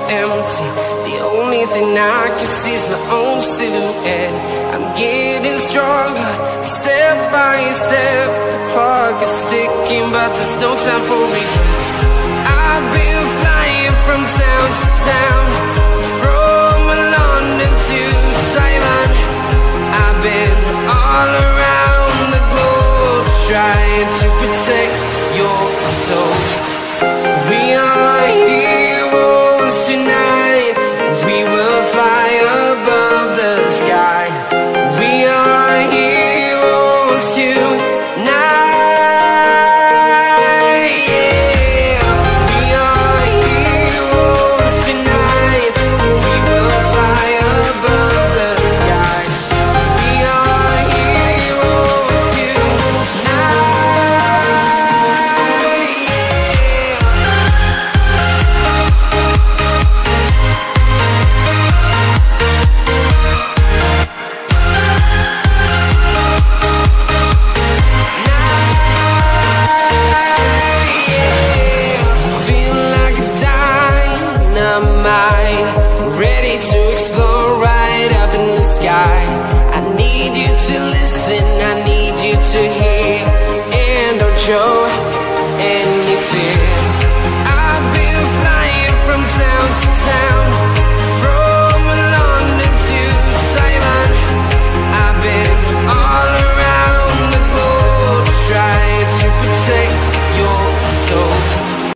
empty. The only thing I can see is my own silhouette. I'm getting stronger, step by step. The clock is ticking, but there's no time for regrets. I've been flying from town to town, from London to Taiwan. I've been all around the globe, trying to protect your soul. We are heroes tonight. We will fly above the sky. We are heroes tonight. Yeah. We are heroes tonight. We will fly above the sky. We are heroes tonight. I need you to listen, I need you to hear, and don't show anything.